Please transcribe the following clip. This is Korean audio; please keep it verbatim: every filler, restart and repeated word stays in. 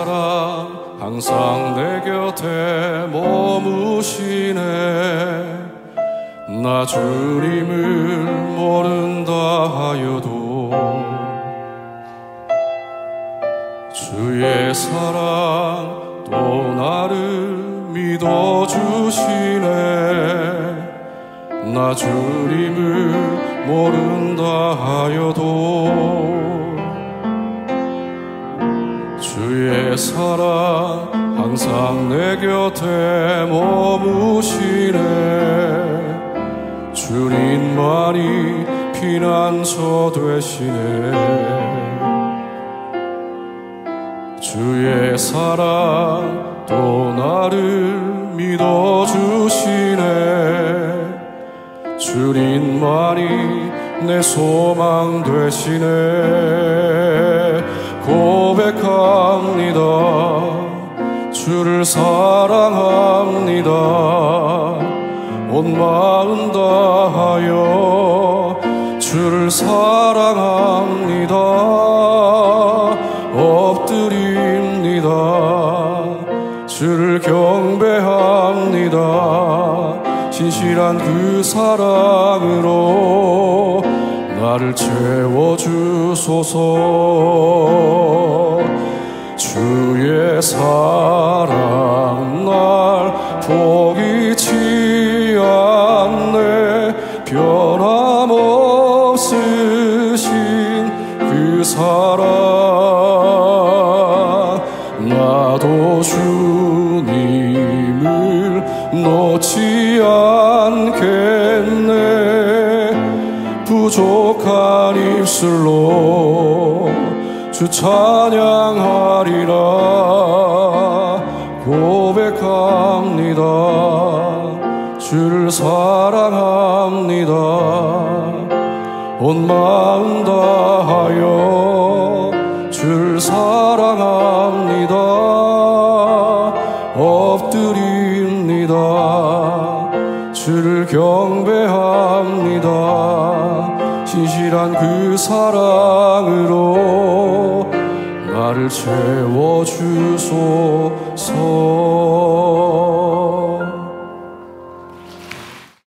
사랑 항상 내 곁에 머무시네. 나 주님을 모른다 하여도 주의 사랑 또 나를 믿어주시네. 나 주님을 모른다 하여도 주의 사랑 항상 내 곁에 머무시네. 주님만이 피난처 되시네. 주의 사랑 또 나를 믿어주시네. 주님만이 내 소망 되시네. 고백합니다. 주를 사랑합니다. 온 마음 다하여 주를 사랑합니다. 엎드립니다. 주를 경배합니다. 신실한 그 사랑으로 나를 채워주소서. 주의 사랑 날 포기치 않네. 변함없으신 그 사랑 나도 주님을 놓지 않겠네. 부족한 입술로 주 찬양하리라. 고백합니다. 주를 사랑합니다. 온 마음 다하여 주를 사랑합니다. 엎드립니다. 주를 경배합니다. 신실한 그 사랑으로 나를 채워주소서.